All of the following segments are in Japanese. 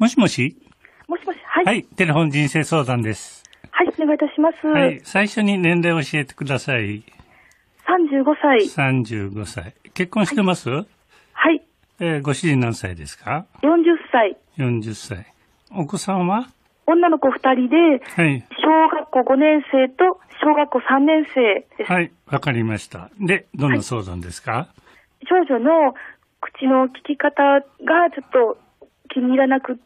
もしもし。 もしもし、はい。 はい、テレフォン人生相談です。 はい、お願いいたします。 はい、最初に年齢を教えてください。 35歳。 35歳。結婚してます？ はい。 ご主人何歳ですか 40歳。 40歳。お子さんは？ 女の子2人で、 はい。 小学校5年生と小学校3年生です。 はい、わかりました。で、どんな相談ですか？ はい、長女の口の聞き方がちょっと気に入らなくって、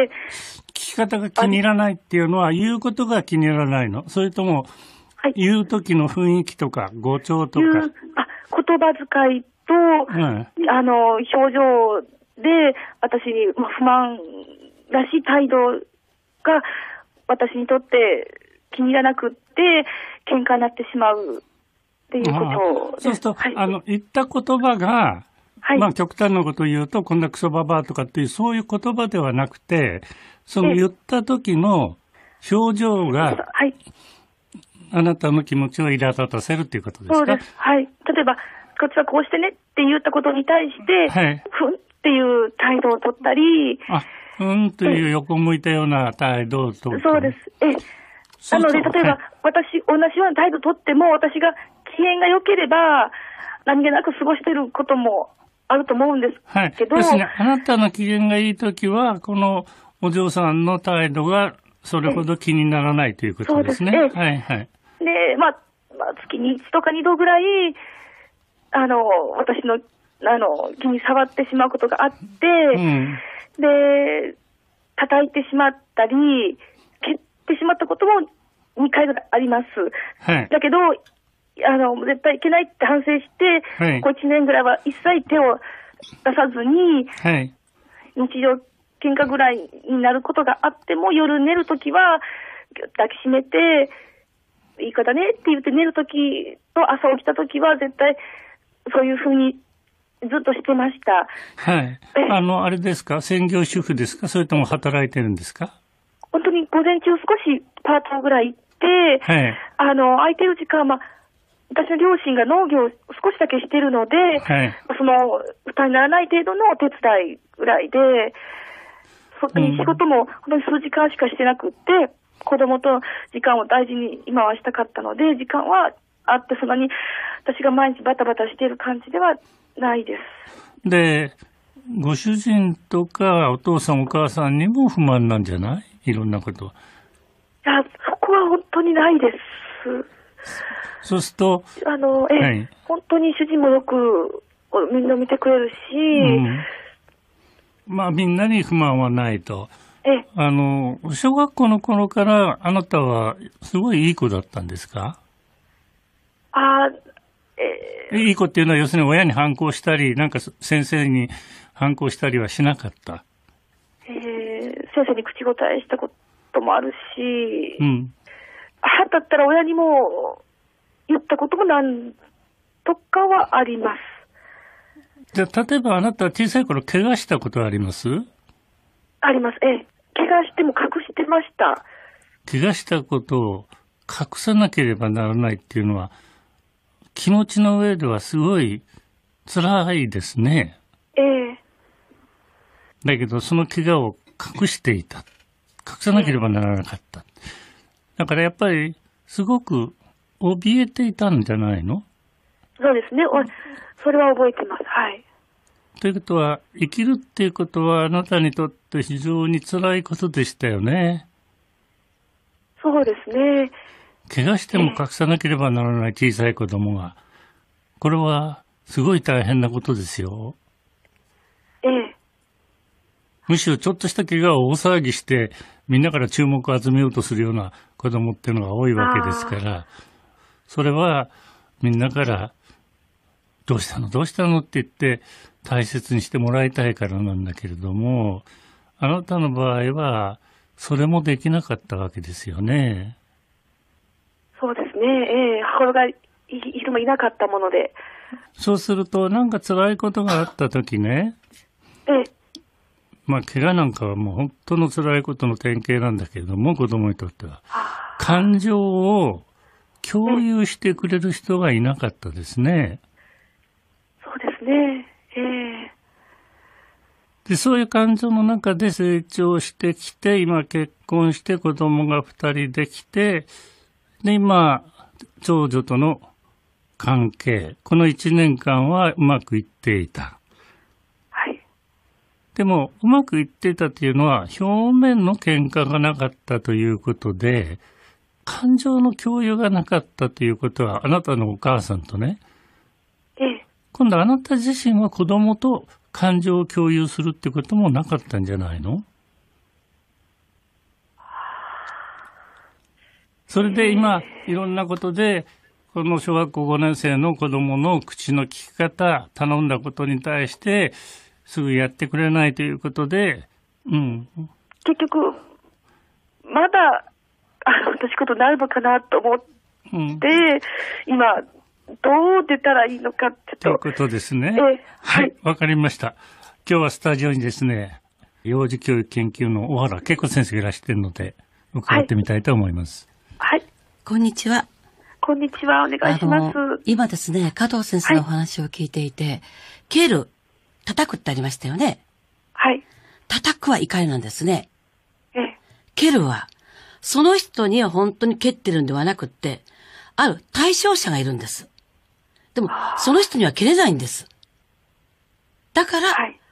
聞き方が気に入らないっていうのは言うことが気に入らないの？それとも、はい、言う時の雰囲気とか語調とか。 言葉遣いと、表情で私に不満らしい態度が私にとって気に入らなくって喧嘩になってしまうっていうことです。 そうすると、はい、言った言葉が、はい、極端なことを言うと、こんなクソババアとかっていう、そういう言葉ではなくて、その言った時の表情が、 はい、 あなたの気持ちを苛立たせるっていうことですか？ そうです。はい。例えば、こっちはこうしてねって言ったことに対して、はい、ふんっていう態度を取ったり、 ふんという横向いたような態度を取る。 そうです。なので、例えば、はい、同じような態度を取っても、私が機嫌が良ければ、何気なく過ごしていることもあると思うんですけど。 はい。ですね、あなたの機嫌がいいときは、このお嬢さんの態度がそれほど気にならないということですね。 そうです。 はいはい。 で、月に1とか2度ぐらい、私の、気に触ってしまうことがあって、で、叩いてしまったり、蹴ってしまったことも2回ぐらいあります。はい。だけど、絶対いけないって反省して、はい、ここ1年ぐらいは一切手を出さずに、はい、日常喧嘩ぐらいになることがあっても、夜寝るときは抱きしめて、いい方ねって言って寝るときと朝起きたときは絶対そういうふうにずっとしてました。 はい。あれですか？専業主婦ですか？それとも働いてるんですか？ 本当に午前中少しパートぐらい行って、はい、空いてる時間は、私の両親が農業を少しだけしてるので、はい、その負担にならない程度のお手伝いぐらいで、本当に仕事も本当に数時間しかしてなくって、子供と時間を大事に今はしたかったので、時間はあって、そんなに私が毎日バタバタしている感じではないです。 で、ご主人とかお父さんお母さんにも不満なんじゃない？いろんなこと。 そこは本当にないです。 そうすると、 はい、本当に主人もよくみんな見てくれるし、 みんなに不満はないと。小学校の頃からあなたはすごいいい子だったんですか？いい子っていうのは要するに親に反抗したり、なんか先生に反抗したりはしなかった？ 先生に口答えしたこともあるし、母だったら親にも言ったことも何とかはあります。 じゃあ、例えばあなたは小さい頃怪我したことはあります？ あります。怪我しても隠してました。 怪我したことを隠さなければならないっていうのは、気持ちの上ではすごい辛いですね。だけど、その怪我を隠していた。隠さなければならなかった。だからやっぱり、すごく怯えていたんじゃないの？ そうですね。それは覚えてます。はい。 ということは、生きるっていうことはあなたにとって非常に辛いことでしたよね。 そうですね。 怪我しても隠さなければならない小さい子供が、これはすごい大変なことですよ。むしろちょっとした怪我を大騒ぎしてみんなから注目を集めようとするような子供っていうのが多いわけですから、それはみんなからどうしたのどうしたのって言って大切にしてもらいたいからなんだけれども、あなたの場合はそれもできなかったわけですよね。 そうですね。母親が人もいなかったもので。 そうするとなんか辛いことがあった時ね。怪我なんかはもう本当の辛いことの典型なんだけれども、子供にとっては。感情を共有してくれる人がいなかったですね。 そうですね。 で、そういう感情の中で成長してきて、今結婚して子供が2人できて、で、今、長女との関係、この1年間はうまくいっていた。 はい。 でも、うまくいっていたというのは、表面の喧嘩がなかったということで、感情の共有がなかったということは、あなたのお母さんとね、今度あなた自身は子供と感情を共有するってこともなかったんじゃないの？それで今、いろんなことで、この小学校5年生の子供の口の利き方、頼んだことに対して、すぐやってくれないということで、 結局、まだ、私ことになるのかなと思って、今、どう出たらいいのかって。 ということですね。はい、わかりました。今日はスタジオにですね、幼児教育研究の小原恵子先生がいらしているので、伺ってみたいと思います。 はい。 こんにちは。 こんにちは。お願いします。 今ですね、加藤先生のお話を聞いていて、蹴る、叩くってありましたよね。 はい。 叩くは怒りなんですね。蹴るは、その人には本当に蹴ってるんではなくって、ある対象者がいるんです。でも、その人には蹴れないんです。だから、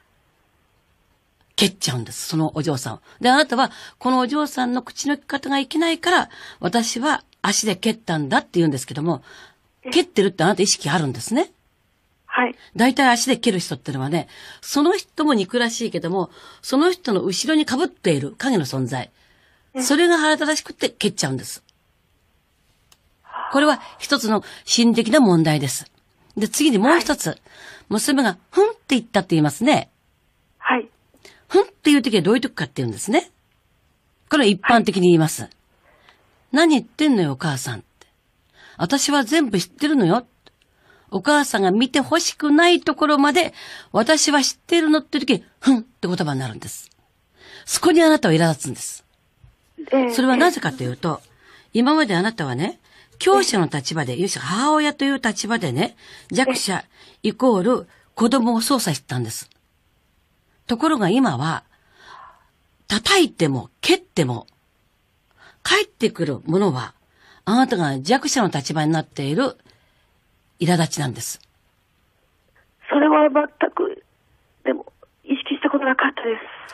蹴っちゃうんです、そのお嬢さんを。で、あなたは、このお嬢さんの口の利き方がいけないから、私は足で蹴ったんだって言うんですけども、蹴ってるってあなた意識あるんですね。 はい。 大体足で蹴る人ってのはね、その人も憎らしいけども、その人の後ろに被っている影の存在。それが腹立たしくって蹴っちゃうんです。これは一つの心理的な問題です。で、次にもう一つ。娘が、ふんって言ったって言いますね。 はい。 ふんっていう時はどういう時かって言うんですね。これは一般的に言います。何言ってんのよ、お母さんって。私は全部知ってるのよ。お母さんが見て欲しくないところまで、私は知ってるのって時に、ふんって言葉になるんです。そこにあなたは苛立つんです。それはなぜかというと、今まであなたはね、教師の立場で、要するに母親という立場でね、弱者イコール子供を操作してたんです。ところが今は、叩いても蹴っても、返ってくるものは、あなたが弱者の立場になっている苛立ちなんです。 それは全く、でも、意識したことなかったです。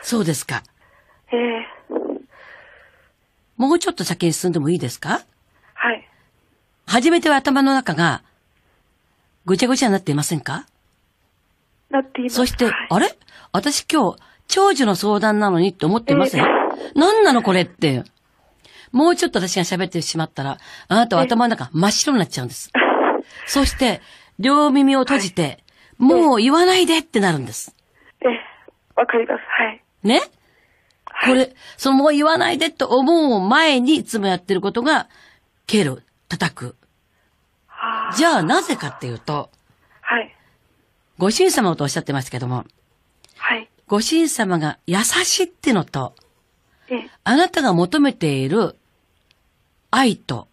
そうですか。もうちょっと先に進んでもいいですか？ はい。 初めては頭の中が、ぐちゃぐちゃになっていませんか？ なっています。 そして、あれ？私今日、長寿の相談なのにって思っていません？何なのこれって。もうちょっと私が喋ってしまったら、あなたは頭の中真っ白になっちゃうんです。そして、両耳を閉じて、もう言わないでってなるんです。 わかります。はい。 ね？これ、もう言わないでと思う前にいつもやってることが、蹴る、叩く。じゃあなぜかっていうと、 はい。 ご主人様とおっしゃってましたけども、 はい。 ご主人様が優しいってのと、あなたが求めている愛と、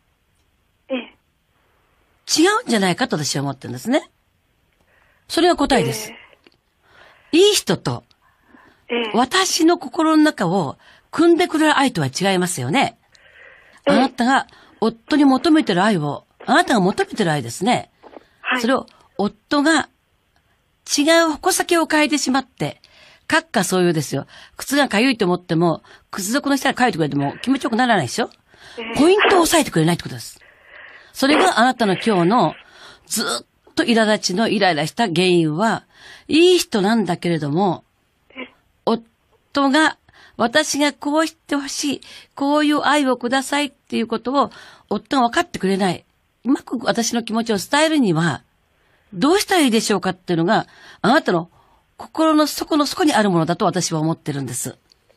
違うんじゃないかと私は思ってるんですね。それが答えです。いい人と、私の心の中を汲んでくれる愛とは違いますよね。あなたが夫に求めてる愛を、あなたが求めてる愛ですね。はい、それを夫が違う矛先を変えてしまって、閣下そういうですよ。靴が痒いと思っても、靴底の下が痒いとくれても気持ちよくならないでしょ？ポイントを押さえてくれないってことです。それがあなたの今日のずっと苛立ちのイライラした原因は、いい人なんだけれども、夫が私がこうしてほしい、こういう愛をくださいっていうことを夫が分かってくれない。うまく私の気持ちを伝えるには、どうしたらいいでしょうかっていうのが、あなたの心の底の底にあるものだと私は思ってるんです。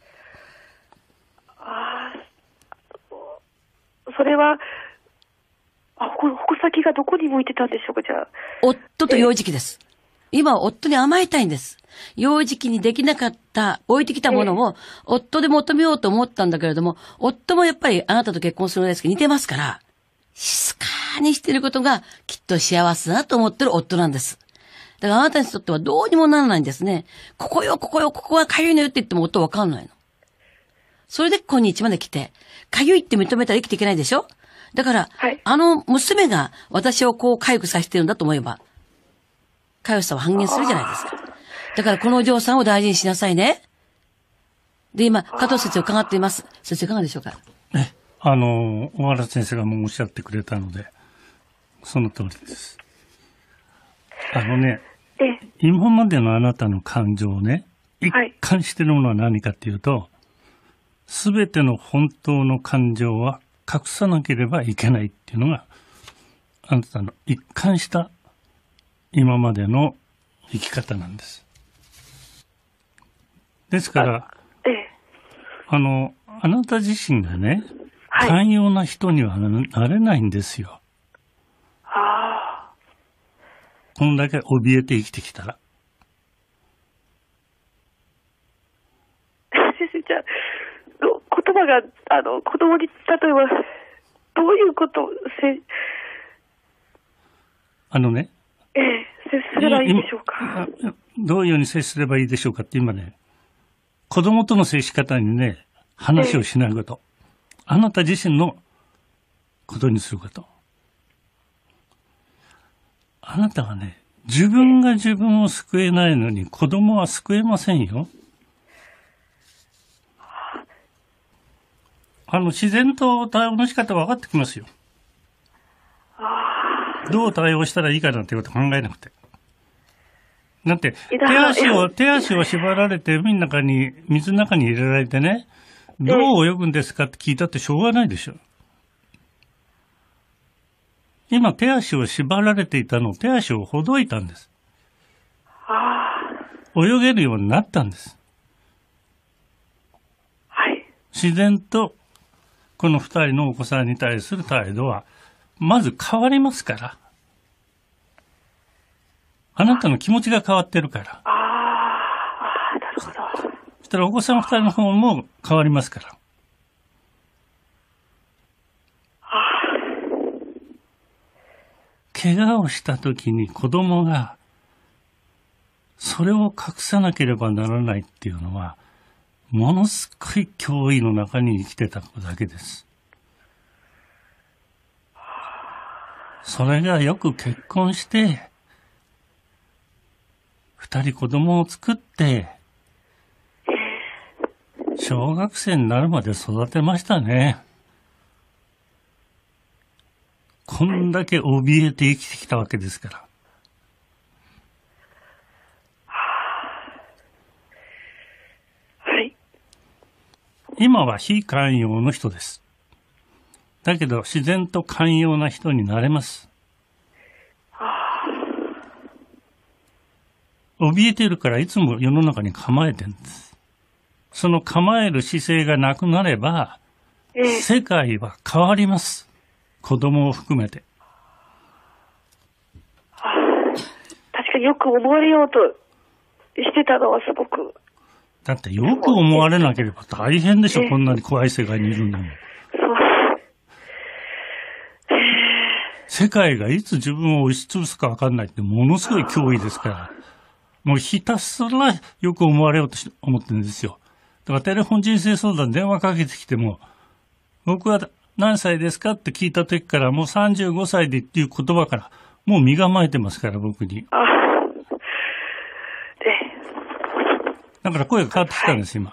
それは、矛先がどこに向いてたんでしょうか、じゃあ。 夫と幼児期です。今は夫に甘えたいんです。幼児期にできなかった、置いてきたものを、夫で求めようと思ったんだけれども、夫もやっぱりあなたと結婚するのですけど似てますから、静かにしていることがきっと幸せだと思ってる夫なんです。 だからあなたにとってはどうにもならないんですね。ここよ、ここよ、ここはかゆいのよって言っても音わかんないの。それで今日まで来て、かゆいって認めたら生きていけないでしょ？だから、はい、娘が私をこうかゆくさせてるんだと思えば、かゆさは半減するじゃないですか。だからこのお嬢さんを大事にしなさいね。で、今、加藤先生を伺っています。先生いかがでしょうか？ 小原先生がもうおっしゃってくれたので、その通りです。今までのあなたの感情をね、一貫しているものは何かっていうと、すべての本当の感情は隠さなければいけないっていうのが、あなたの一貫した今までの生き方なんです。ですから、あなた自身がね、寛容な人にはなれないんですよ。こんだけ怯えて生きてきたら。 先生、じゃあ、言葉が、子供に、例えば、どういうことを接すればいいでしょうか。 どういうふうに接すればいいでしょうかって今ね、子供との接し方にね、話をしないこと。あなた自身のことにすること。あなたはね、自分が自分を救えないのに子供は救えませんよ。自然と対応の仕方分かってきますよ。どう対応したらいいかなんてこと考えなくて。だって、手足を縛られて水の中に入れられてね、どう泳ぐんですかって聞いたってしょうがないでしょ。今、手足を縛られていたのを手足をほどいたんです。泳げるようになったんです。 はい。 自然と、この2人のお子さんに対する態度は、まず変わりますから。あなたの気持ちが変わってるから。 なるほど。 そしたらお子さん2人の方も変わりますから。怪我をしたときに子供がそれを隠さなければならないっていうのはものすごい脅威の中に生きてた子だけです。それがよく結婚して2人子供を作って小学生になるまで育てましたね。こんだけ怯えて生きてきたわけですから。 はい。 今は非寛容の人です。だけど自然と寛容な人になれます。怯えてるからいつも世の中に構えてるんです。その構える姿勢がなくなれば、世界は変わります。子供を含めて。 確かによく思われようとしてたのはすごく。 だってよく思われなければ大変でしょ、こんなに怖い世界にいるんだもん。世界がいつ自分を押しつぶすか分かんないってものすごい脅威ですから。もうひたすらよく思われようと思ってるんですよ。だからテレフォン人生相談電話かけてきても、僕は何歳ですかって聞いた時からもう35歳でっていう言葉からもう身構えてますから僕に。だから声が変わってきたんです、今。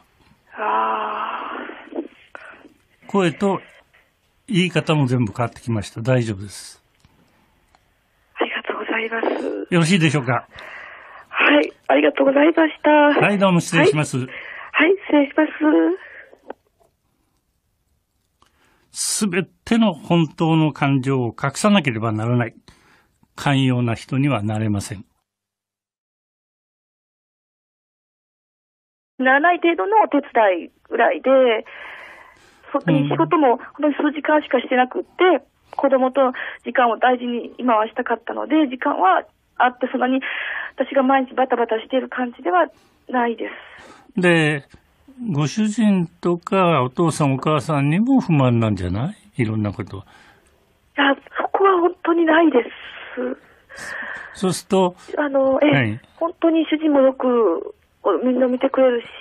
声と言い方も全部変わってきました。大丈夫です。 ありがとうございます。 よろしいでしょうか。 はい、ありがとうございました。 はい、どうも失礼します。 はい、失礼します。 すべての本当の感情を隠さなければならない。寛容な人にはなれません。 ならない程度のお手伝いぐらいで、本当に仕事も本当に数時間しかしてなくって、子供と時間を大事に今はしたかったので、時間はあって、そんなに私が毎日バタバタしている感じではないです。 で、ご主人とかお父さんお母さんにも不満なんじゃない？いろんなこと。 いや、そこは本当にないです。 そうすると、 はい、本当に主人もよくみんな見てくれるし、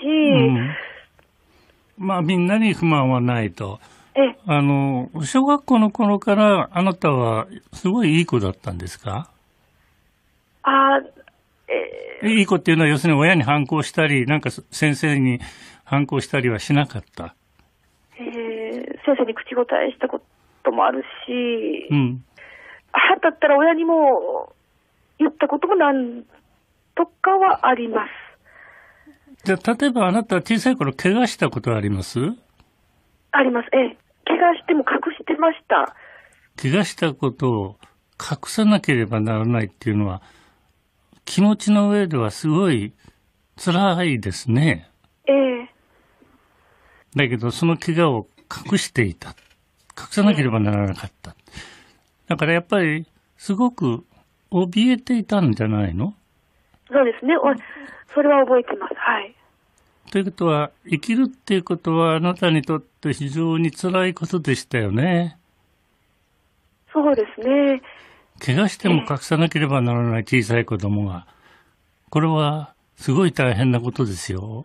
まあみんなに不満はないと。小学校の頃からあなたはすごいいい子だったんですか？いい子っていうのは要するに親に反抗したり、なんか先生に反抗したりはしなかった？ 先生に口答えしたこともあるし、母だったら親にも言ったことも何とかはあります。 じゃあ、例えばあなたは小さい頃怪我したことはあります？ あります。怪我しても隠してました。 怪我したことを隠さなければならないっていうのは、気持ちの上ではすごい辛いですね。だけど、その怪我を隠していた。隠さなければならなかった。だからやっぱり、すごく怯えていたんじゃないの？ そうですね。それは覚えてます。はい。 ということは、生きるっていうことはあなたにとって非常に辛いことでしたよね。 そうですね。 怪我しても隠さなければならない小さい子供が、これはすごい大変なことですよ。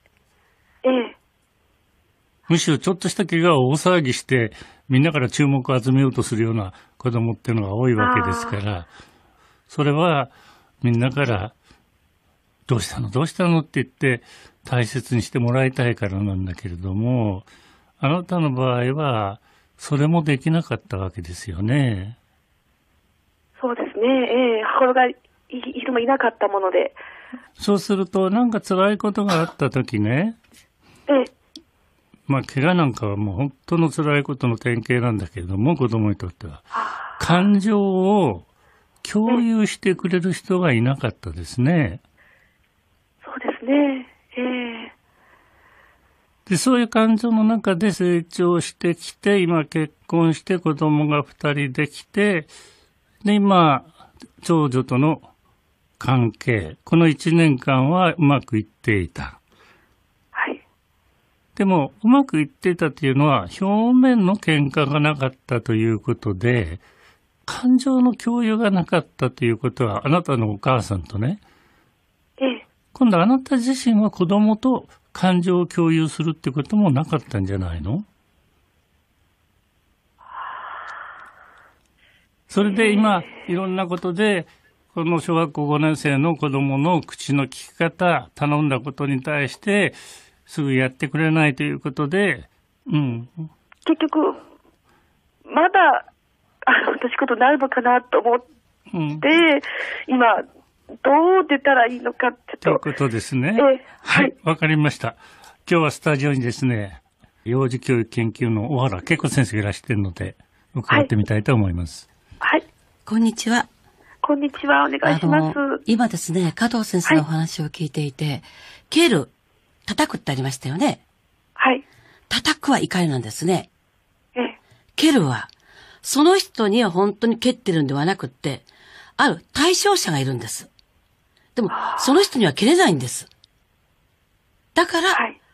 むしろちょっとした怪我を大騒ぎして、みんなから注目を集めようとするような子供っていうのが多いわけですから、それはみんなからどうしたのどうしたのって言って大切にしてもらいたいからなんだけれども、あなたの場合はそれもできなかったわけですよね。 そうですね。母親がいつもいなかったもので。 そうするとなんか辛いことがあった時ね、まあ怪我なんかはもう本当の辛いことの典型なんだけれども、子供にとっては感情を共有してくれる人がいなかったですね。 そうですね。 で、そういう感情の中で成長してきて、今結婚して子供が2人できて、で、今、長女との関係、この1年間はうまくいっていた。 はい。 でも、うまくいっていたというのは、表面の喧嘩がなかったということで、感情の共有がなかったということは、あなたのお母さんとね、今度あなた自身は子供と感情を共有するってこともなかったんじゃないの？それで今、いろんなことで、この小学校5年生の子供の口の利き方、頼んだことに対して、すぐやってくれないということで、 結局、まだ、私ことになるのかなと思って、今、どう出たらいいのかってということですね。はい、わかりました。今日はスタジオにですね、幼児教育研究の小原恵子先生がいらしているので、伺ってみたいと思います。 はい。 こんにちは。 こんにちは。お願いします。 今ですね、加藤先生のお話を聞いていて、蹴る、叩くってありましたよね。 はい。 叩くは怒りなんですね。蹴るは、その人には本当に蹴ってるんではなくって、ある対象者がいるんです。でも、その人には蹴れないんです。だから、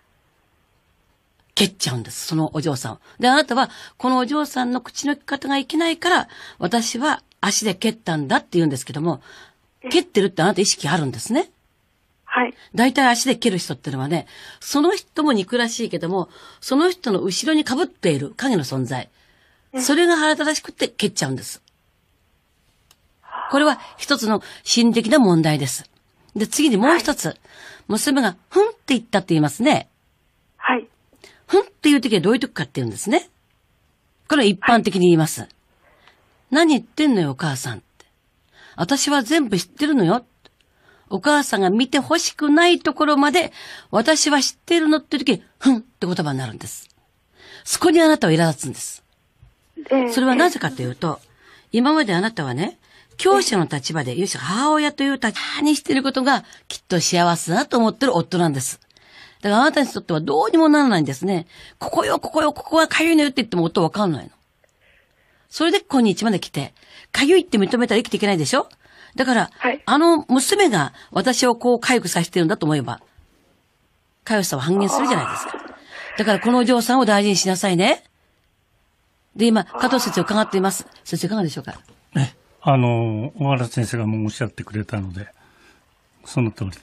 蹴っちゃうんです、そのお嬢さんを。で、あなたは、このお嬢さんの口の利き方がいけないから、私は足で蹴ったんだって言うんですけども、蹴ってるってあなた意識あるんですね。 はい。 大体足で蹴る人ってのはね、その人も憎らしいけども、その人の後ろに被っている影の存在。それが腹立たしくって蹴っちゃうんです。これは一つの心理的な問題です。で、次にもう一つ。娘が、ふんって言ったって言いますね。 はい。 ふんっていう時はどういう時かって言うんですね。これは一般的に言います。何言ってんのよ、お母さんって。私は全部知ってるのよ。お母さんが見て欲しくないところまで、私は知ってるのって時に、ふんって言葉になるんです。そこにあなたは苛立つんです。それはなぜかというと、今まであなたはね、教師の立場で、要するに母親という立場にしていることがきっと幸せだと思ってる夫なんです。だからあなたにとってはどうにもならないんですね。ここよ、ここよ、ここはかゆいのよって言っても夫わかんないの。それで今日まで来て、かゆいって認めたら生きていけないでしょ？だから、あの娘が私をこうかゆくさせてるんだと思えば、かゆさを半減するじゃないですか。だからこのお嬢さんを大事にしなさいね。で、今、加藤先生を伺っています。先生いかがでしょうか？ 小原先生がもうおっしゃってくれたので、その通りです。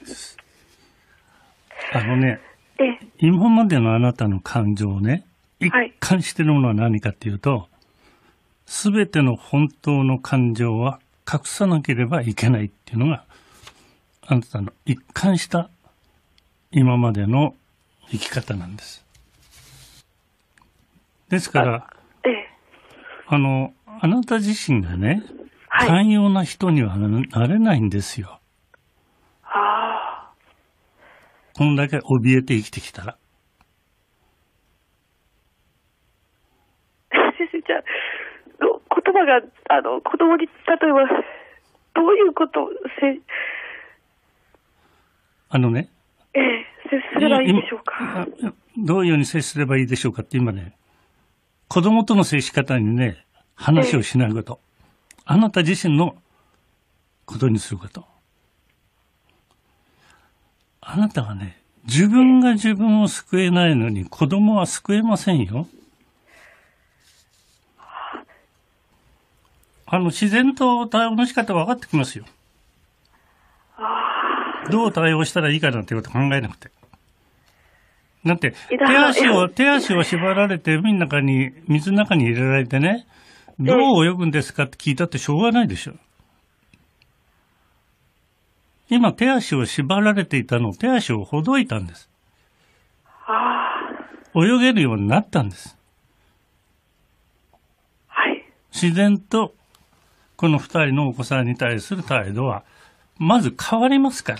今までのあなたの感情をね、一貫しているものは何かっていうと、すべての本当の感情は隠さなければいけないっていうのが、あなたの一貫した今までの生き方なんです。ですから、あなた自身がね、寛容な人にはなれないんですよ。こんだけ怯えて生きてきたら。 先生、じゃあ、言葉が、子供に、例えば、どういうことを接すればいいでしょうか。 どういうふうに接すればいいでしょうかって今ね、子供との接し方にね、話をしないこと。あなた自身のことにすること。あなたはね、自分が自分を救えないのに子供は救えませんよ。自然と対応の仕方分かってきますよ。どう対応したらいいかなんてこと考えなくて。だって、手足を縛られて水の中に入れられてね、どう泳ぐんですかって聞いたってしょうがないでしょ。今手足を縛られていたのを手足をほどいたんです。泳げるようになったんです。自然とこの2人のお子さんに対する態度はまず変わりますから。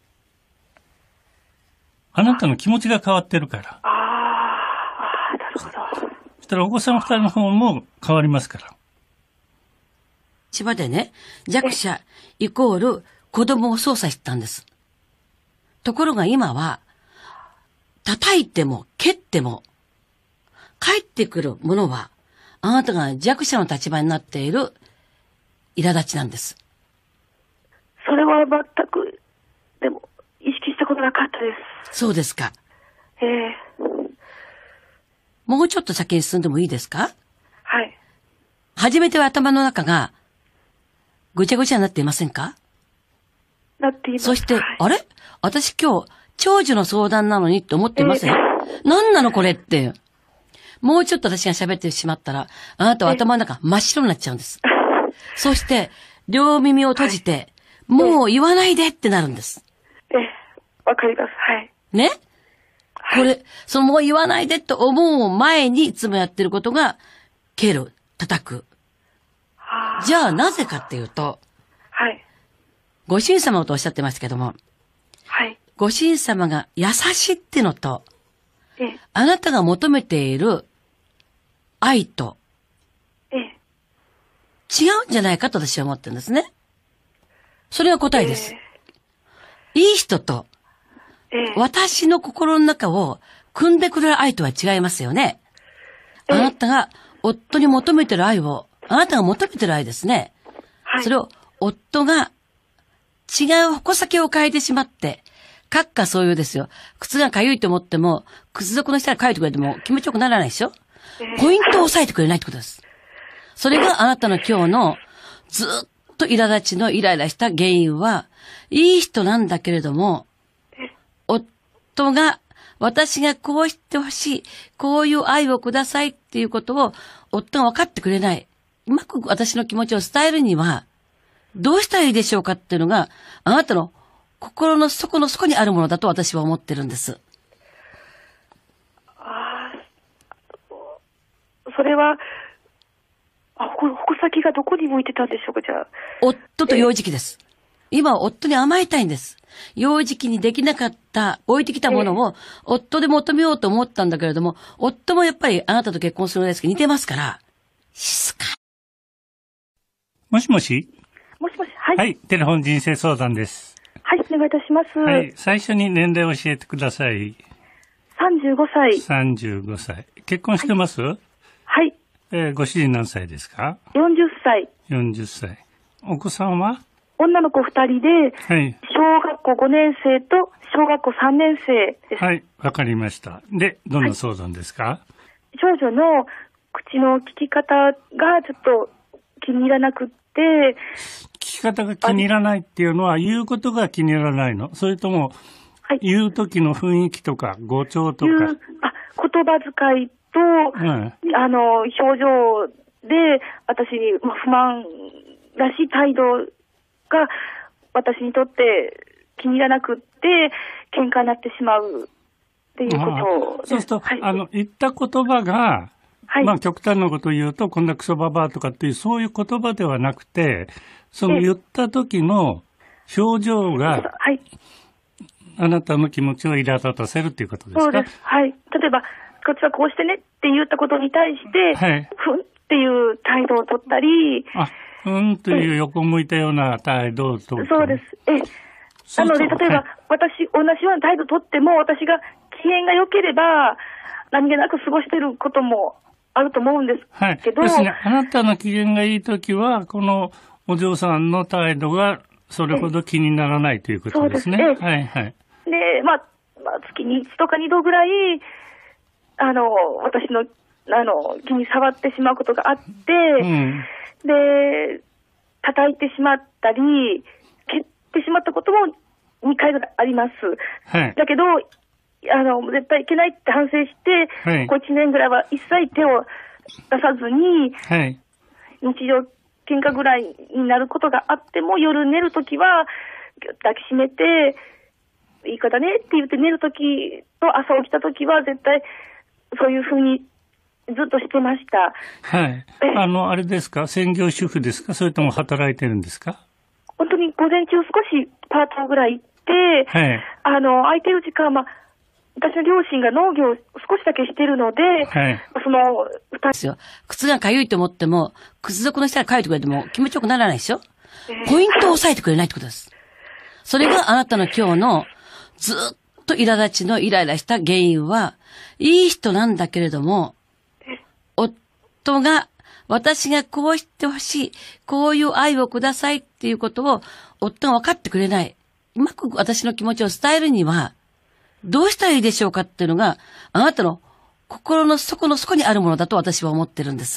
あなたの気持ちが変わってるから。なるほど。 そしたらお子さん2人の方も変わりますから。 千葉でね、弱者イコール子供を操作してたんです。ところが今は、叩いても蹴っても、帰ってくるものは、あなたが弱者の立場になっている苛立ちなんです。 それは全く、でも、意識したことなかったです。 そうですか。もうちょっと先に進んでもいいですか？ はい。 初めては頭の中が、ぐちゃぐちゃになっていませんか？ なっています。 そして、あれ？私今日、長寿の相談なのにって思っていません？何なのこれって。もうちょっと私が喋ってしまったら、あなたは頭の中真っ白になっちゃうんです。そして、両耳を閉じて、もう言わないでってなるんです。 わかります。はい。 ね？これ、もう言わないでと思う前にいつもやってることが、蹴る、叩く。じゃあなぜかっていうと、ご主人様とおっしゃってましたけども、ご主人様が優しいってのと、あなたが求めている愛と、違うんじゃないかと私は思ってるんですね。それが答えです。いい人と、私の心の中を汲んでくれる愛とは違いますよね。あなたが夫に求めてる愛を、あなたが求めてる愛ですね。それを夫が違う矛先を変えてしまって、閣下そういうですよ。靴が痒いと思っても、靴底の下が痒いとくれても気持ちよくならないでしょ？ポイントを押さえてくれないってことです。それがあなたの今日のずっと苛立ちのイライラした原因は、いい人なんだけれども、夫が私がこうしてほしい、こういう愛をくださいっていうことを夫が分かってくれない。うまく私の気持ちを伝えるには、どうしたらいいでしょうかっていうのが、あなたの心の底の底にあるものだと私は思ってるんです。 それは、矛先がどこに向いてたんでしょうか、じゃあ。 夫と幼児期です。今は夫に甘えたいんです。幼児期にできなかった、置いてきたものを、夫で求めようと思ったんだけれども、夫もやっぱりあなたと結婚するのですけど似てますから、静か。 もしもし？ もしもし、はい。 はい、テレフォン人生相談です。 はい、お願いいたします。 はい、最初に年齢を教えてください。 35歳。 35歳。結婚してます？はい。ご主人何歳ですか ？40歳。 40歳。お子さんは？ 女の子2人で、はい、小学校5年生と小学校3年生です。 はい、わかりました。で、どんな相談ですか？はい、 長女の口の聞き方がちょっと気に入らなくっ聞き方が気に入らないっていうのは、言うことが気に入らないの？それとも、言う時の雰囲気とか、語調とか。 言葉遣いと、表情で、私に不満らしい態度が、私にとって気に入らなくって、喧嘩になってしまうっていうこと。 そうすると、言った言葉が、極端なことを言うと、こんなクソババアとかっていう、そういう言葉ではなくて、その言った時の表情が、あなたの気持ちを苛立たせるっていうことですか？ そうです。例えば、こっちはこうしてねって言ったことに対して、ふんっていう態度を取ったり、 という横向いたような態度を取る。 そうです。なので、例えば、同じような態度を取っても、私が機嫌が良ければ、何気なく過ごしていることもあると思うんですけど。 ですね。あなたの機嫌がいいときは、このお嬢さんの態度がそれほど気にならないということですね。 そうです。で、月に1とか2度ぐらい、私の、気に触ってしまうことがあって、で、叩いてしまったり、蹴ってしまったことも2回ぐらいあります。だけど、絶対いけないって反省して、ここ1年ぐらいは一切手を出さずに、日常喧嘩ぐらいになることがあっても、夜寝るときは抱きしめて、いい方ねって言って寝るときと朝起きたときは絶対そういうふうにずっとしてました。 あれですか、専業主婦ですか、それとも働いてるんですか？ 本当に午前中少しパートぐらい行って、空いてる時間は、私の両親が農業を少しだけしてるので、 ですよ。靴が痒いと思っても、靴底の下が痒いとくれても気持ちよくならないでしょ？ポイントを押さえてくれないってことです。それがあなたの今日のずっと苛立ちのイライラした原因は、いい人なんだけれども、夫が、私がこうしてほしい、こういう愛をくださいっていうことを、夫が分かってくれない。うまく私の気持ちを伝えるには、どうしたらいいでしょうかっていうのが、あなたの心の底の底にあるものだと私は思ってるんです。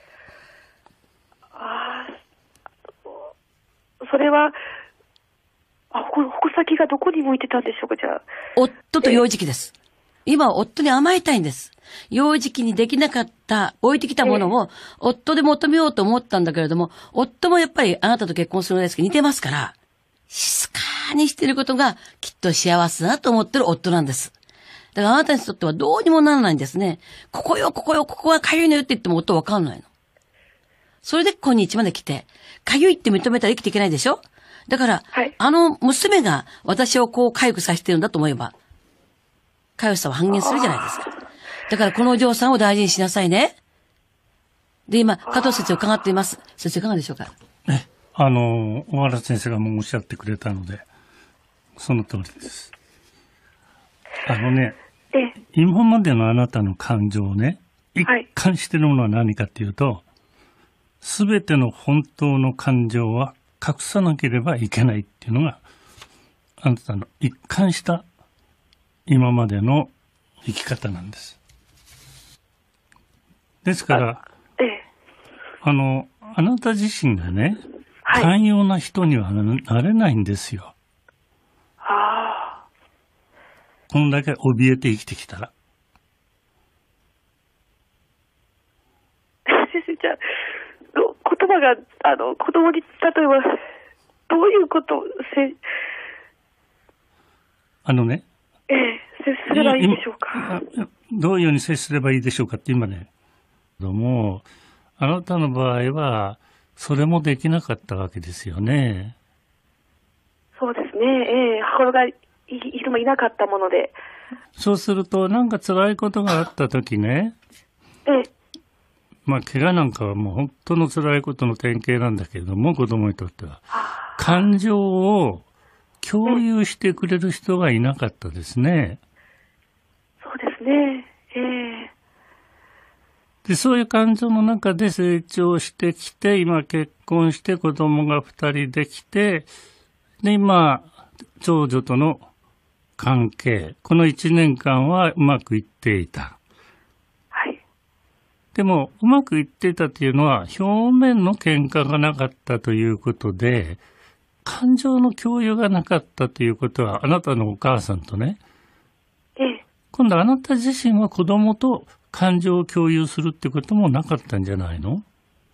それは、矛先がどこに向いてたんでしょうか、じゃあ。 夫と幼児期です。今は夫に甘えたいんです。幼児期にできなかった、置いてきたものを、夫で求めようと思ったんだけれども、夫もやっぱりあなたと結婚するのですけど似てますから、静かにしていることがきっと幸せだと思ってる夫なんです。だからあなたにとってはどうにもならないんですね。ここよ、ここはかゆいのよって言っても夫わかんないの。それで今日まで来て、かゆいって認めたら生きていけないでしょ？だから、娘が私をこうかゆくさせてるんだと思えば、かゆさは半減するじゃないですか。だからこのお嬢さんを大事にしなさいね。で、今、加藤先生を伺っています。先生いかがでしょうか？ 小原先生がもうおっしゃってくれたので、その通りです。今までのあなたの感情をね、一貫しているものは何かっていうと、すべての本当の感情は隠さなければいけないっていうのが、あなたの一貫した今までの生き方なんです。ですから、あなた自身がね、寛容な人にはなれないんですよ。こんだけ怯えて生きてきたら。 先生、じゃあ、言葉が、子供に、例えば、どういうことを接すればいいでしょうか。 どういうふうに接すればいいでしょうかって今ね、あなたの場合は、それもできなかったわけですよね。 そうですね。母親が人もいなかったもので。 そうすると、なんか辛いことがあったときね。怪我なんかはもう本当の辛いことの典型なんだけれども、子供にとっては。感情を共有してくれる人がいなかったですね。 そうですね。 で、そういう感情の中で成長してきて、今結婚して子供が2人できて、で、今、長女との関係、この1年間はうまくいっていた。 でも、うまくいってたというのは、表面の喧嘩がなかったということで、感情の共有がなかったということは、あなたのお母さんとね、今度あなた自身は子供と感情を共有するってこともなかったんじゃないの？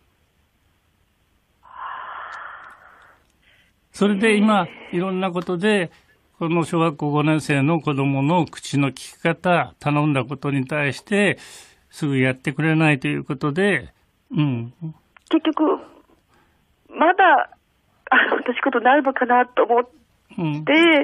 それで今、いろんなことで、この小学校5年生の子供の口の利き方、頼んだことに対して、すぐやってくれないということで、 結局、まだ、私ことになるのかなと思って、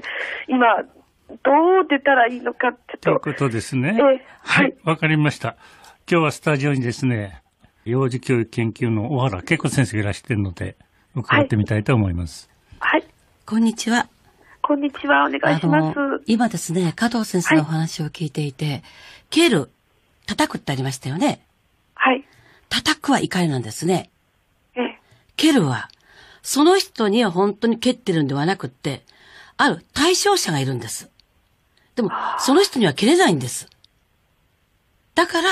今、どう出たらいいのかって。 ということですね。はい、わかりました。今日はスタジオにですね、幼児教育研究の小原恵子先生がいらしているので、伺ってみたいと思います。 はい。 こんにちは。 こんにちは。お願いします。 今ですね、加藤先生のお話を聞いていて、蹴る、叩くってありましたよね。 はい。 叩くは怒りなんですね。蹴るは、その人には本当に蹴ってるんではなくって、ある対象者がいるんです。でも、その人には蹴れないんです。だから、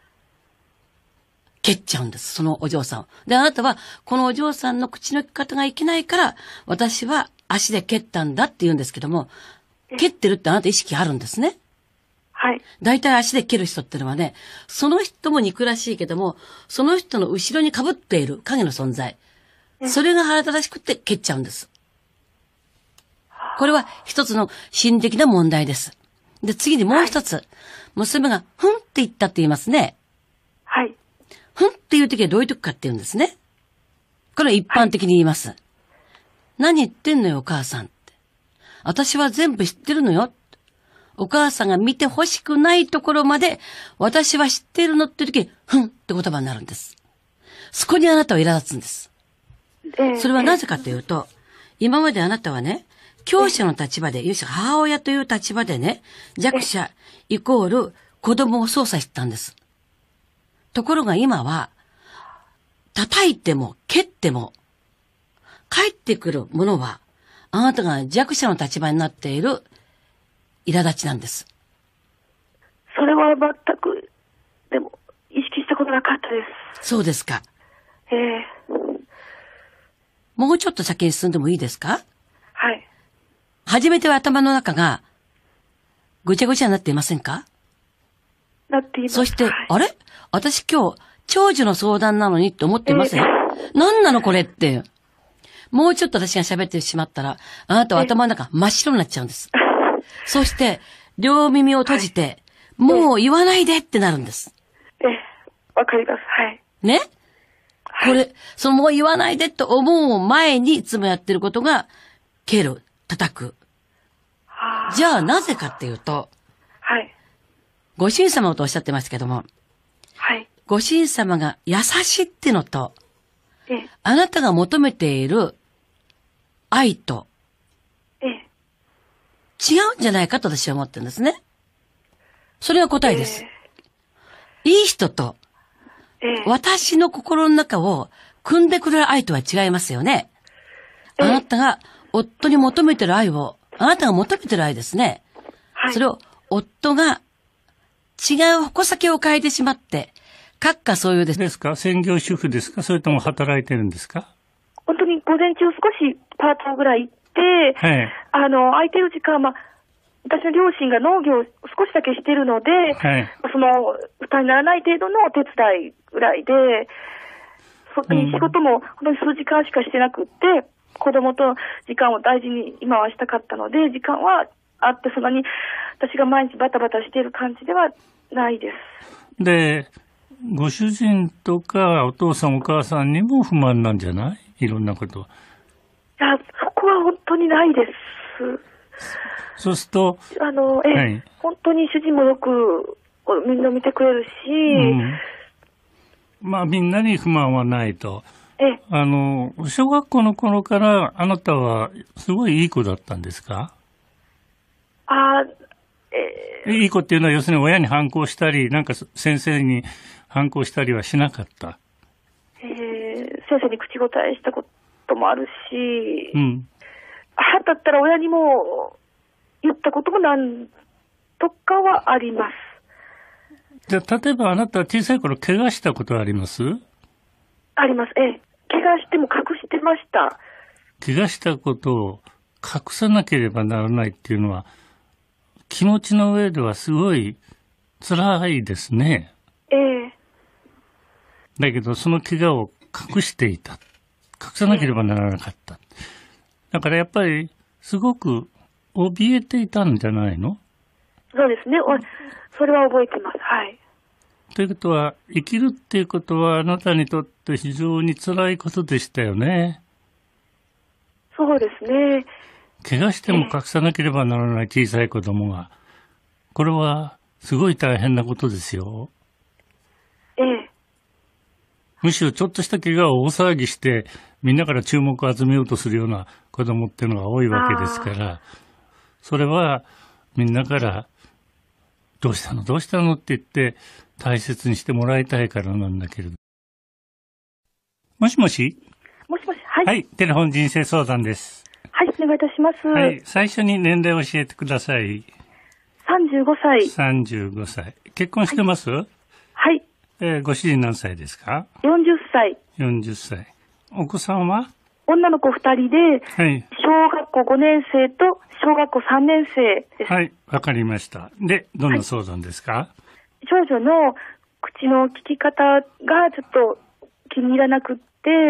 蹴っちゃうんです、そのお嬢さんを。で、あなたは、このお嬢さんの口の利き方がいけないから、私は足で蹴ったんだって言うんですけども、蹴ってるってあなた意識あるんですね。 はい。 大体足で蹴る人ってのはね、その人も憎らしいけども、その人の後ろに被っている影の存在。それが腹立たしくって蹴っちゃうんです。これは一つの心理的な問題です。で、次にもう一つ。娘が、ふんって言ったって言いますね。 はい。 ふんっていう時はどういう時かって言うんですね。これは一般的に言います。何言ってんのよ、お母さんって。私は全部知ってるのよ。お母さんが見てほしくないところまで、私は知ってるのって時に、ふんって言葉になるんです。そこにあなたは苛立つんです。それはなぜかというと、今まであなたはね、教師の立場で、要するに母親という立場でね、弱者イコール子供を操作してたんです。ところが今は、叩いても蹴っても、返ってくるものは、あなたが弱者の立場になっている苛立ちなんです。 それは全く、でも、意識したことなかったです。 そうですか。もうちょっと先に進んでもいいですか？ はい。 初めては頭の中が、ぐちゃぐちゃになっていませんか？ なっています。 そして、あれ？私今日、長寿の相談なのにって思っていません？何なのこれって。もうちょっと私が喋ってしまったら、あなたは頭の中真っ白になっちゃうんです。そして、両耳を閉じて、もう言わないでってなるんです。 わかります。はい。 ね？これ、そのもう言わないでと思う前にいつもやってることが、蹴る、叩く。じゃあなぜかっていうと、 はい。 ご主人様とおっしゃってましたけども、 はい。 ご主人様が優しいってのと、あなたが求めている愛と、違うんじゃないかと私は思ってるんですね。それが答えです。いい人と、私の心の中を汲んでくれる愛とは違いますよね。あなたが夫に求めてる愛を、あなたが求めてる愛ですね。はい、それを夫が違う矛先を変えてしまって、閣下そういうですか？専業主婦ですか？それとも働いてるんですか？ 本当に午前中少しパートぐらい行って、はい、空いてる時間は、私の両親が農業を少しだけしてるので、はい、その負担にならない程度のお手伝いぐらいで、本当に仕事も本当に数時間しかしてなくって、子供と時間を大事に今はしたかったので、時間はあって、そんなに私が毎日バタバタしている感じではないです。 で、ご主人とかお父さんお母さんにも不満なんじゃない？いろんなこと。 いや、そこは本当にないです。 そうすると、 はい、本当に主人もよくみんな見てくれるし、 まあみんなに不満はないと。小学校の頃からあなたはすごいいい子だったんですか？いい子っていうのは要するに親に反抗したり、なんか先生に反抗したりはしなかった。 先生に口答えしたこともあるし、母だったら親にも言ったことも何とかはあります。 じゃあ、例えばあなたは小さい頃怪我したことはあります？ あります。怪我しても隠してました。 怪我したことを隠さなければならないっていうのは、気持ちの上ではすごい辛いですね。だけど、その怪我を隠していた。隠さなければならなかった。だからやっぱり、すごく怯えていたんじゃないの？ そうですね。それは覚えてます。はい。 ということは、生きるっていうことはあなたにとって非常に辛いことでしたよね。 そうですね。 怪我しても隠さなければならない小さい子供が、これはすごい大変なことですよ。むしろちょっとした怪我を大騒ぎして、みんなから注目を集めようとするような子供っていうのが多いわけですから、それはみんなからどうしたのどうしたのって言って大切にしてもらいたいからなんだけれど。もしもし？ もしもし、はい。 はい、テレフォン人生相談です。 はい、お願いいたします。 はい、最初に年齢を教えてください。 35歳。 35歳。結婚してます？はい。ご主人何歳ですか ？40歳。 40歳。お子さんは？ 女の子2人で、はい、小学校5年生と小学校3年生です。 はい、わかりました。で、どんな相談ですか？はい、 長女の口の聞き方がちょっと気に入らなくって。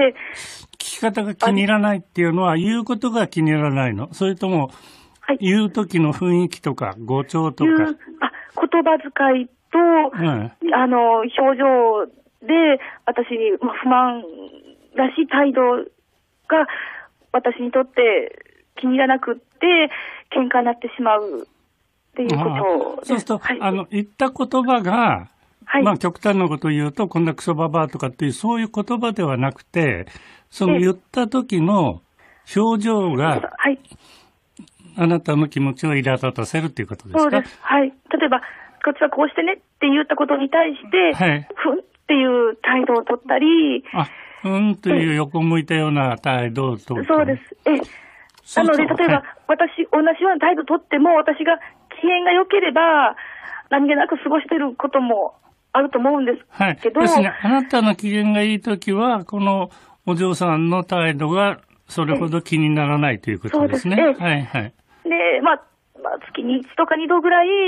聞き方が気に入らないっていうのは言うことが気に入らないの？それとも、言う時の雰囲気とか語調とか。 言葉遣いと、表情で私に不満らしい態度が私にとって気に入らなくって喧嘩になってしまうっていうことそうすると、言った言葉が、極端なことを言うとこんなクソババアとかっていうそういう言葉ではなくて、その言った時の表情が、あなたの気持ちを苛立たせるっていうことですか？ そうです。はい。例えばこっちはこうしてねって言ったことに対して、ふんっていう態度を取ったり。 ふんという横向いたような態度を取る。 そうです。なので、例えば、同じような態度を取っても、私が機嫌が良ければ、何気なく過ごしていることもあると思うんですけど。 ですね。あなたの機嫌がいいときは、このお嬢さんの態度がそれほど気にならないということですね。 そうです。で、月に1とか2度ぐらい、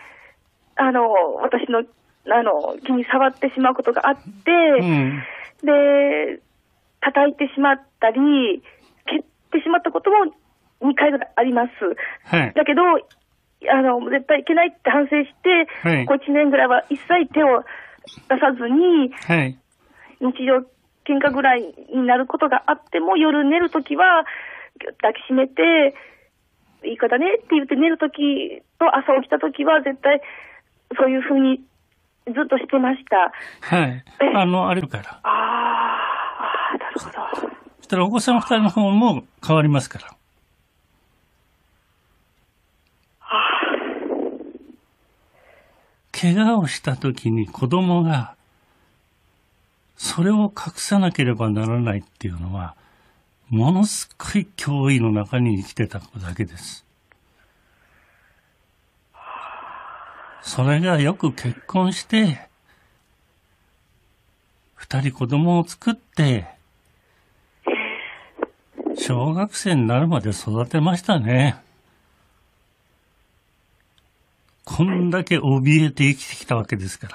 私の、気に触ってしまうことがあって、で、叩いてしまったり、蹴ってしまったことも2回ぐらいあります。だけど、絶対いけないって反省して、ここ1年ぐらいは一切手を出さずに、日常喧嘩ぐらいになることがあっても、夜寝るときは抱きしめて、いい子だねって言って寝るときと朝起きたときは絶対そういうふうにずっとしてました。 あれから。 なるほど。 そしたらお子さん2人の方も変わりますから。怪我をしたときに子供がそれを隠さなければならないっていうのは、ものすごい脅威の中に生きてた子だけです。それがよく結婚して、2人子供を作って、小学生になるまで育てましたね。こんだけ怯えて生きてきたわけですから。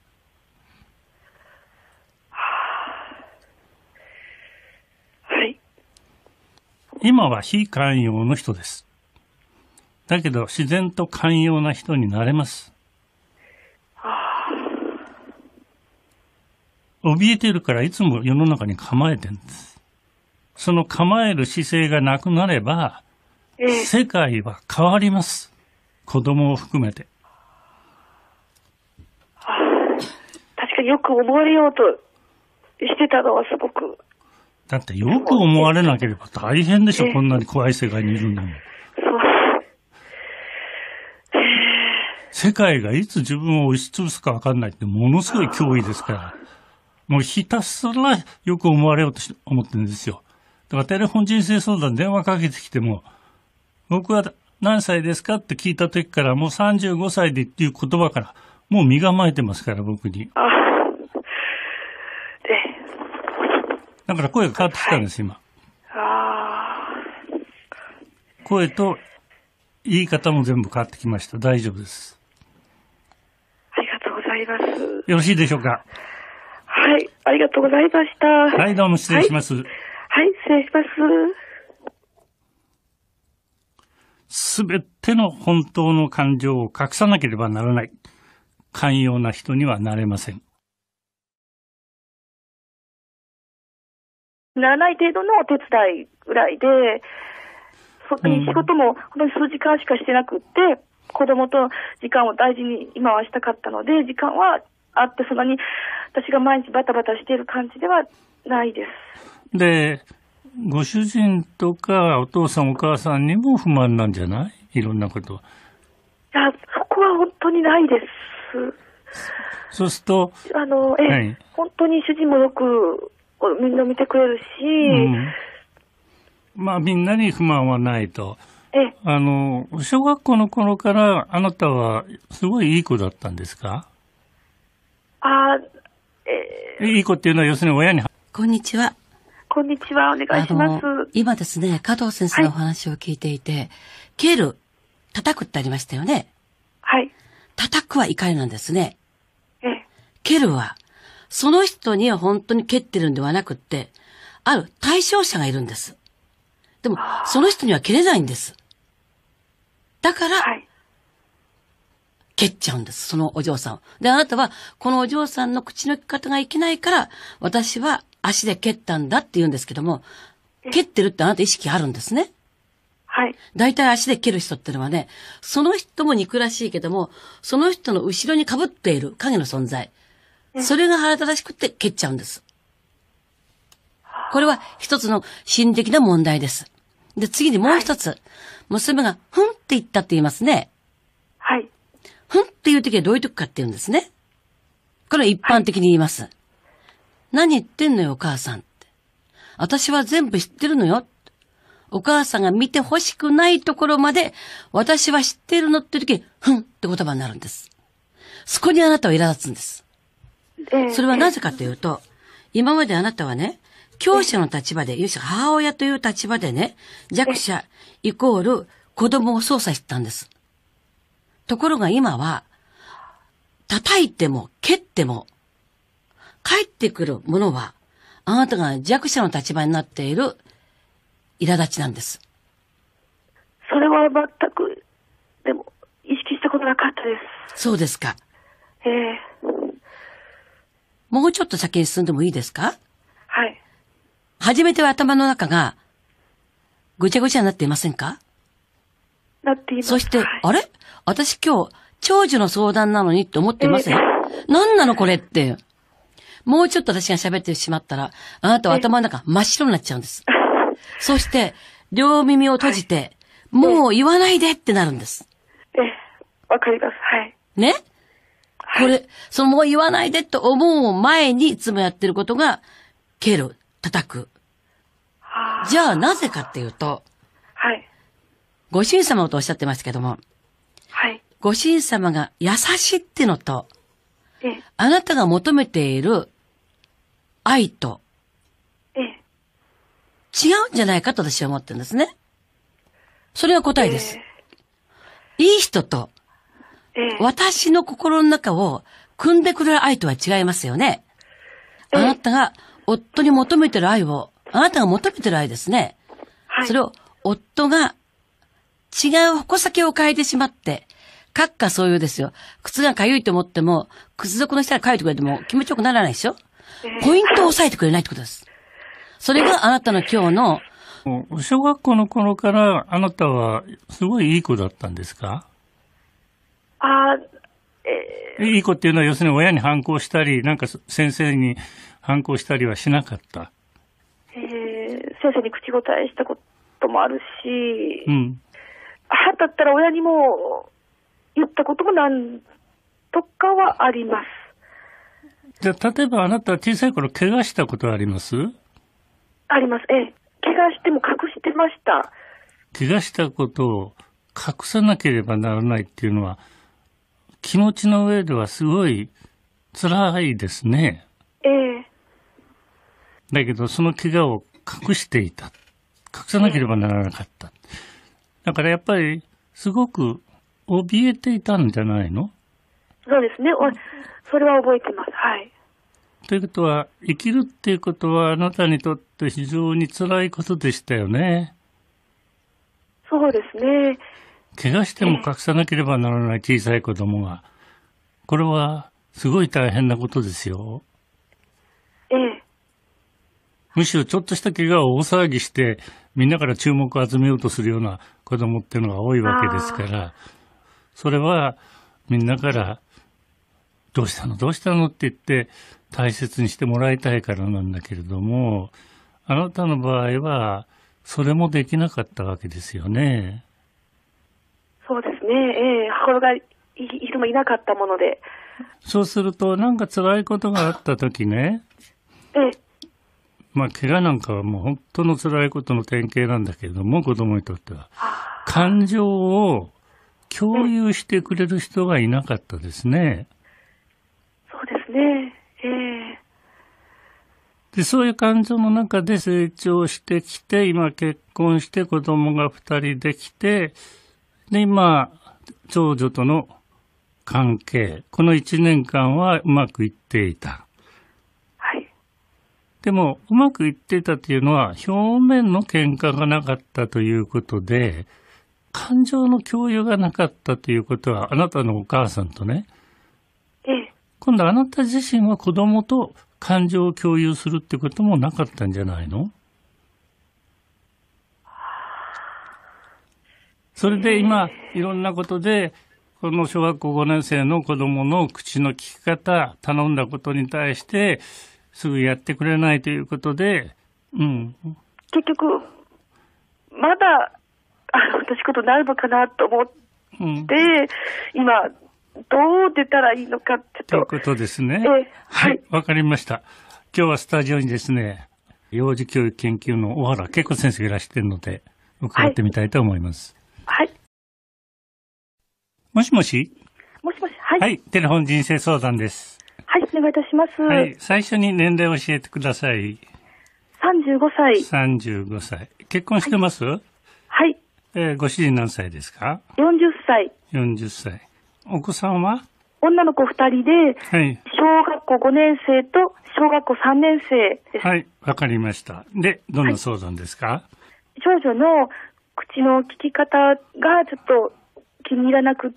今は非寛容の人です。だけど自然と寛容な人になれます。怯えてるからいつも世の中に構えてるんです。その構える姿勢がなくなれば、世界は変わります。子供を含めて。 確かによく思われようとしてたのはすごく。 だってよく思われなければ大変でしょ、こんなに怖い世界にいるんだもん。世界がいつ自分を押しつぶすか分かんないってものすごい脅威ですから、もうひたすらよく思われようと思ってるんですよ。だからテレフォン人生相談電話かけてきても、僕は何歳ですかって聞いた時からもう35歳でっていう言葉からもう身構えてますから、僕に。だから声が変わってきたんです、今。声と言い方も全部変わってきました。大丈夫です。 ありがとうございます。 よろしいでしょうか。 はい、ありがとうございました。 はい、どうも失礼します。 はい、失礼します。 すべての本当の感情を隠さなければならない。寛容な人にはなれません。 ならない程度のお手伝いぐらいで、本当に仕事も本当に数時間しかしてなくって、子供と時間を大事に今はしたかったので、時間はあって、そんなに私が毎日バタバタしている感じではないです。 で、ご主人とかお父さんお母さんにも不満なんじゃない？いろんなこと。 いや、そこは本当にないです。 そうすると、 はい、本当に主人もよくみんな見てくれるし、 まあみんなに不満はないと。小学校の頃からあなたはすごいいい子だったんですか？いい子っていうのは要するに親に。 こんにちは。 こんにちは、お願いします。 今ですね、加藤先生のお話を聞いていて、蹴る、叩くってありましたよね。 はい。 叩くは怒りなんですね。蹴るは、その人には本当に蹴ってるんではなくって、ある対象者がいるんです。でも、その人には蹴れないんです。だから、蹴っちゃうんです、そのお嬢さんを。で、あなたは、このお嬢さんの口の利き方がいけないから、私は足で蹴ったんだって言うんですけども、蹴ってるってあなた意識あるんですね。 はい。 大体足で蹴る人ってのはね、その人も憎らしいけども、その人の後ろに被っている影の存在。それが腹立たしくって蹴っちゃうんです。これは一つの心理的な問題です。で、次にもう一つ。娘が、ふんって言ったって言いますね。 はい。 ふんっていう時はどういう時かって言うんですね。これは一般的に言います。何言ってんのよ、お母さんって。私は全部知ってるのよ。お母さんが見て欲しくないところまで、私は知ってるのって時に、ふんって言葉になるんです。そこにあなたは苛立つんです。それはなぜかというと、今まであなたはね、教師の立場で、要するに母親という立場でね、弱者イコール子供を操作してたんです。ところが今は、叩いても蹴っても、返ってくるものは、あなたが弱者の立場になっている苛立ちなんです。 それは全く、でも、意識したことなかったです。 そうですか。もうちょっと先に進んでもいいですか？ はい。 初めては頭の中が、ぐちゃぐちゃになっていませんか？ なっています。 そして、はい、あれ？私今日、長寿の相談なのにって思っていません？何なのこれって。もうちょっと私が喋ってしまったら、あなたは頭の中真っ白になっちゃうんです。そして、両耳を閉じて、もう言わないでってなるんです。 わかります。はい。 ね？これ、そのもう言わないでと思う前にいつもやってることが、蹴る、叩く。じゃあなぜかっていうと、 はい。 ご主人様とおっしゃってましたけども、 はい。 ご主人様が優しいってのと、あなたが求めている愛と、違うんじゃないかと私は思ってるんですね。それが答えです。いい人と、私の心の中を汲んでくれる愛とは違いますよね。あなたが夫に求めてる愛を、あなたが求めてる愛ですね。はい、それを夫が違う矛先を変えてしまって、閣下そういうですよ。靴が痒いと思っても、靴底の下が痒いとくれても気持ちよくならないでしょ？ポイントを押さえてくれないってことです。それがあなたの今日の、 小学校の頃からあなたはすごいいい子だったんですか？いい子っていうのは要するに親に反抗したり、なんか先生に反抗したりはしなかった。 先生に口答えしたこともあるし、だったら親にも言ったことも何とかはあります。 じゃあ例えばあなたは小さい頃怪我したことはあります？ あります。怪我しても隠してました。 怪我したことを隠さなければならないっていうのは気持ちの上ではすごい辛いですね。だけどその怪我を隠していた。隠さなければならなかった。だからやっぱりすごく怯えていたんじゃないの？ そうですね。それは覚えてます。はい。 ということは、生きるっていうことはあなたにとって非常に辛いことでしたよね。 そうですね。 怪我しても隠さなければならない小さい子供が、これはすごい大変なことですよ。むしろちょっとした怪我を大騒ぎしてみんなから注目を集めようとするような子供っていうのが多いわけですから、それはみんなからどうしたのどうしたのって言って大切にしてもらいたいからなんだけれども、あなたの場合はそれもできなかったわけですよね。 そうですね。母親が昼もいなかったもので。 そうするとなんか辛いことがあった時ね。怪我なんかはもう本当の辛いことの典型なんだけれども、子供にとっては。感情を共有してくれる人がいなかったですね。 そうですね。 で、そういう感情の中で成長してきて、今結婚して子供が2人できて、で、今、長女との関係、この1年間はうまくいっていた。でも、うまくいっていたというのは、表面の喧嘩がなかったということで、感情の共有がなかったということは、あなたのお母さんとね、今度あなた自身は子供と感情を共有するってこともなかったんじゃないの？それで今、いろんなことで、この小学校5年生の子供の口の利き方、頼んだことに対して、すぐやってくれないということで、結局、まだ、私ことになるのかなと思って、今、どう出たらいいのかってということですね。はい、わかりました。今日はスタジオにですね、幼児教育研究の小原恵子先生がいらしているので、伺ってみたいと思います。 はい。 もしもし？ もしもし、 はい、テレフォン人生相談です。 はい、お願いいたします。 はい、最初に年齢を教えてください。 35歳。 35歳。結婚してます？はい。ご主人何歳ですか ？40歳。 40歳。お子さんは？ 女の子2人で、小学校5年生と小学校3年生です。 はい、わかりました。で、どんな相談ですか？ 長女の口の聞き方がちょっと気に入らなくって、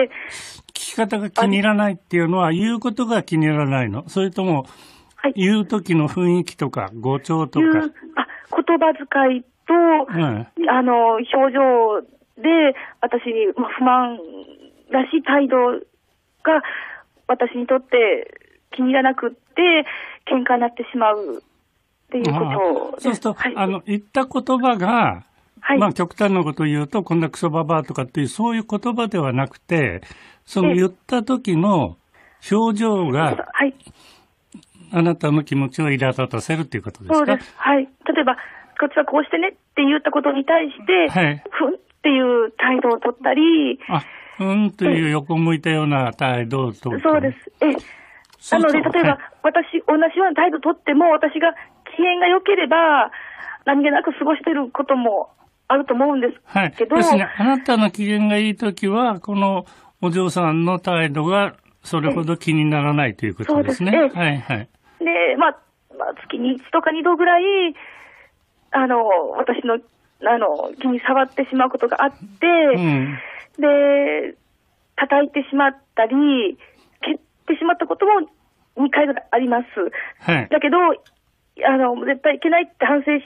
聞き方が気に入らないっていうのは言うことが気に入らないの？それとも、言う時の雰囲気とか語調とか。 言葉遣いと、表情で私に不満らしい態度が私にとって気に入らなくって喧嘩になってしまうっていうことそうすると、言った言葉が、極端なことを言うと、こんなクソババアとかっていう、そういう言葉ではなくて、その言った時の表情が、あなたの気持ちを苛立たせるっていうことですか？ そうです。はい。例えば、こっちはこうしてねって言ったことに対して、ふんっていう態度を取ったり、 ふんという横向いたような態度を取る。 そうです。なので、例えば、同じような態度を取っても、私が機嫌が良ければ、何気なく過ごしていることもあると思うんですけど。 ですね、あなたの機嫌がいいときは、このお嬢さんの態度がそれほど気にならないということですね。 そうです。で、月に1とか2度ぐらい、私の、気に触ってしまうことがあって、で、叩いてしまったり、蹴ってしまったことも2回ぐらいあります。だけど、絶対いけないって反省して、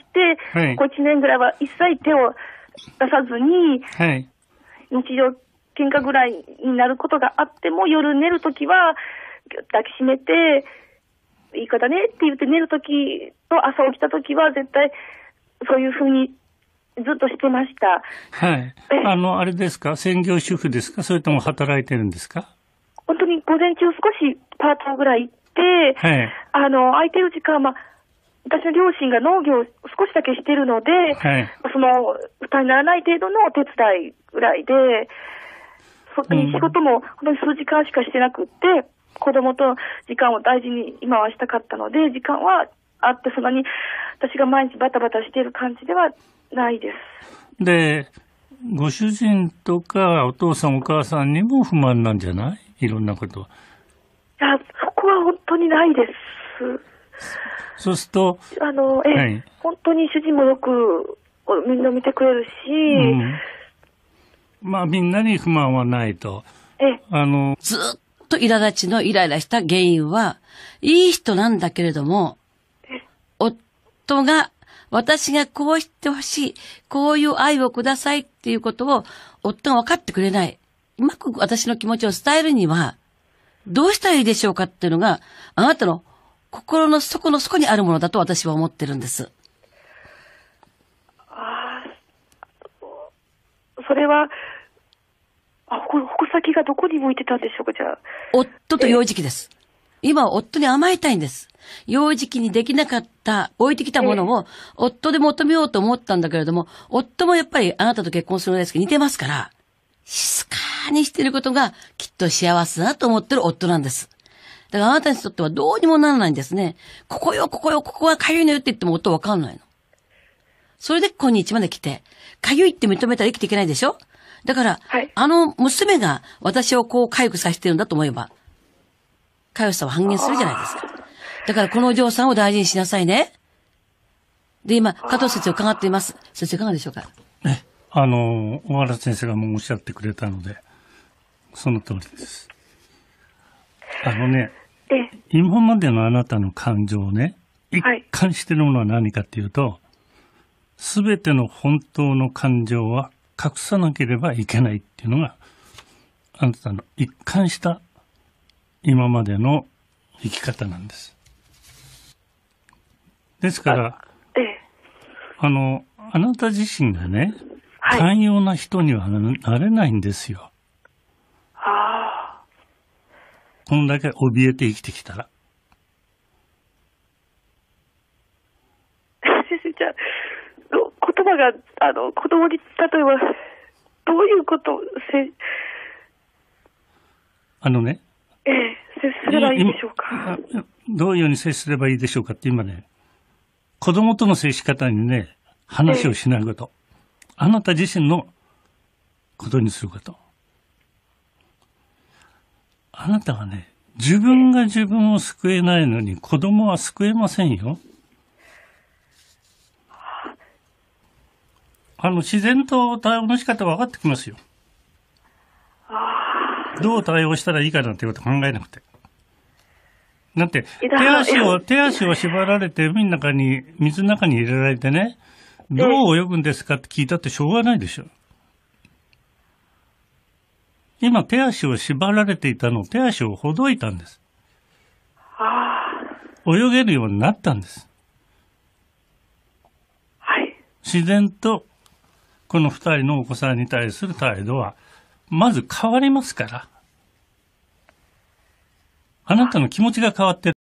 こう1年ぐらいは一切手を出さずに、日常喧嘩ぐらいになることがあっても、夜寝るときは、抱きしめて、いい子だねって言って寝るときと朝起きたときは、絶対そういうふうにずっとしてました。 あれですか、専業主婦ですか、それとも働いてるんですか？ 本当に午前中少しパートぐらい行って、空いてる時間は、私の両親が農業を少しだけしてるので、その負担にならない程度のお手伝いぐらいで、 本当に仕事も本当に数時間しかしてなくって、子供と時間を大事に今はしたかったので、時間はあって、そんなに私が毎日バタバタしている感じではないです。 で、ご主人とかお父さんお母さんにも不満なんじゃない？いろんなこと。 いや、そこは本当にないです。 そうすると、 はい、本当に主人もよくみんな見てくれるし、 まあみんなに不満はないと。 ずっとイライラした原因は、いい人なんだけれども、夫が、私がこうしてほしい、こういう愛をくださいっていうことを、夫が分かってくれない。うまく私の気持ちを伝えるには、どうしたらいいでしょうかっていうのが、あなたの心の底の底にあるものだと私は思ってるんです。 それは、矛先がどこに向いてたんでしょうか、じゃあ。 夫と幼児期です。今は夫に甘えたいんです。幼児期にできなかった、置いてきたものを、夫で求めようと思ったんだけれども、夫もやっぱりあなたと結婚するのですけど似てますから、静かにしていることがきっと幸せだと思ってる夫なんです。だからあなたにとってはどうにもならないんですね。ここはかゆいのよって言っても夫わかんないの。それで今日まで来て、かゆいって認めたら生きていけないでしょ？だから、はい、娘が私をこうかゆくさせてるんだと思えば、かゆさは半減するじゃないですか。だからこのお嬢さんを大事にしなさいね。で、今、加藤先生を伺っています。先生いかがでしょうか？ 小原先生がもうおっしゃってくれたので、その通りです。今までのあなたの感情をね、一貫しているものは何かっていうと、すべての本当の感情は隠さなければいけないっていうのが、あなたの一貫した今までの生き方なんです。ですから、あなた自身がね、寛容な人にはなれないんですよ。こんだけ怯えて生きてきたら。 先生、じゃあ、言葉が、子供に、例えば、どういうことを接すればいいでしょうか。 どういうふうに接すればいいでしょうかって今ね、子供との接し方にね、話をしないこと。あなた自身のことにすること。あなたはね、自分が自分を救えないのに子供は救えませんよ。自然と対応の仕方分かってきますよ。どう対応したらいいかなんてこと考えなくて。だって、手足を縛られて水の中に入れられてね、どう泳ぐんですかって聞いたってしょうがないでしょ。今手足を縛られていたのを手足をほどいたんです。泳げるようになったんです。自然とこの2人のお子さんに対する態度はまず変わりますから。あなたの気持ちが変わってる。